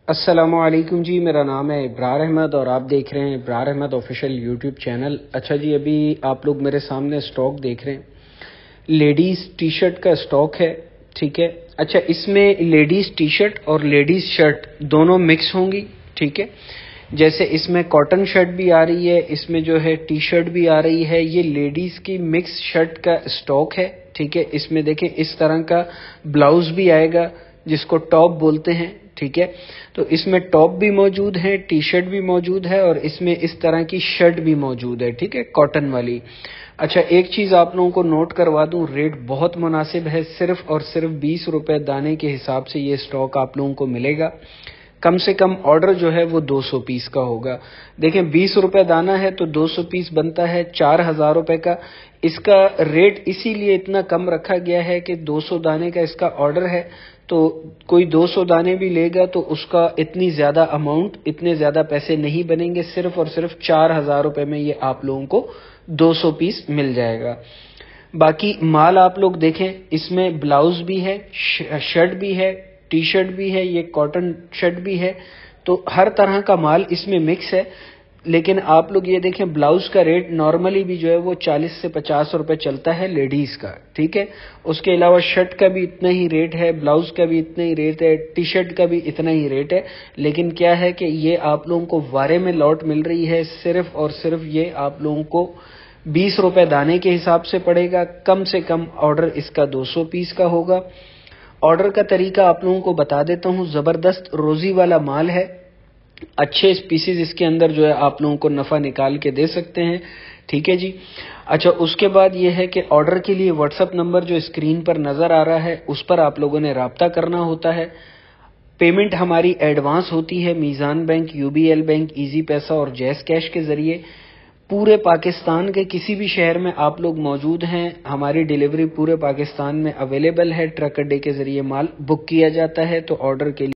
السلام علیکم جی، میرا نام ہے ابرار احمد اور آپ دیکھ رہے ہیں Abrar Ahmed official YouTube channel. اچھا جی، ابھی آپ لوگ میرے سامنے سٹاک دیکھ رہے ہیں، لیڈیز ٹی شرٹ کا سٹاک ہے، ٹھیک ہے۔ اچھا، اس میں لیڈیز ٹی شرٹ اور لیڈیز شرٹ دونوں مکس ہوں گی، ٹھیک ہے۔ جیسے اس میں کاٹن شرٹ بھی آ رہی ہے، اس میں جو ہے ٹی شرٹ بھی آ رہی ہے، یہ لیڈیز کی مکس شرٹ کا سٹاک ہے، ٹھیک ہے۔ اس میں دیکھیں اس طرح کا بلاؤز بھی آئے گا جس کو ٹاپ بولتے ہیں، ٹھیک ہے۔ تو اس میں ٹاپ بھی موجود ہے، ٹی شرٹ بھی موجود ہے اور اس میں اس طرح کی شرٹ بھی موجود ہے، ٹھیک ہے، کاٹن والی۔ اچھا، ایک چیز آپ لوگوں کو نوٹ کروا دوں، ریٹ بہت مناسب ہے، صرف اور صرف 20 روپے دانے کے حساب سے یہ سٹاک آپ لوگوں کو ملے گا۔ کم سے کم آرڈر جو ہے وہ 200 پیس کا ہوگا۔ دیکھیں 20 روپے دانہ ہے تو 200 پیس بنتا ہے 4000 روپے کا۔ اس کا ریٹ اسی لیے اتنا کم رکھا گیا ہے کہ 200 دانے کا اس کا آرڈر ہے، تو کوئی 200 دانے بھی لے گا تو اس کا اتنی زیادہ اماؤنٹ، اتنے زیادہ پیسے نہیں بنیں گے، صرف اور صرف 4000 روپے میں یہ آپ لوگوں کو 200 پیس مل جائے گا۔ باقی مال آپ لوگ دیکھیں، اس میں بلاؤز بھی ہے، شرٹ بھی ہے، ٹی شرٹ بھی ہے، یہ کاٹن شرٹ بھی ہے، تو ہر طرح کا مال اس میں مکس ہے۔ لیکن آپ لوگ یہ دیکھیں، بلاؤز کا ریٹ نارملی بھی جو ہے وہ 40 سے 50 روپے چلتا ہے لیڈیز کا، ٹھیک ہے۔ اس کے علاوہ شرٹ کا بھی اتنا ہی ریٹ ہے، بلاؤز کا بھی اتنا ہی ریٹ ہے، ٹی شرٹ کا بھی اتنا ہی ریٹ ہے۔ لیکن کیا ہے کہ یہ آپ لوگوں کو وارے میں لاٹ مل رہی ہے، صرف اور صرف یہ آپ لوگوں کو 20 روپے دانے کے حساب سے پڑے گا۔ کم سے کم آرڈر اس کا 200 پیس کا ہوگا۔ آرڈر کا طریقہ آپ لوگوں کو بتا دیتا ہوں، زبردست روزی والا مال ہے، اچھے پیسز اس کے اندر جو ہے آپ لوگوں کو نفع نکال کے دے سکتے ہیں، ٹھیک ہے جی۔ اچھا، اس کے بعد یہ ہے کہ آرڈر کے لیے واٹس ایپ نمبر جو اسکرین پر نظر آ رہا ہے اس پر آپ لوگوں نے رابطہ کرنا ہوتا ہے۔ پیمنٹ ہماری ایڈوانس ہوتی ہے Meezan bank, U B L bank, Easypaisa اور جیز کیش کے ذریعے۔ پورے پاکستان کے کسی بھی شہر میں آپ لوگ موجود ہیں، ہماری ڈیلیوری پورے پاکستان میں اویلیبل ہے، ٹرک اڈے کے ذریعے مال بک کیا جاتا ہے، تو آرڈر کے لیے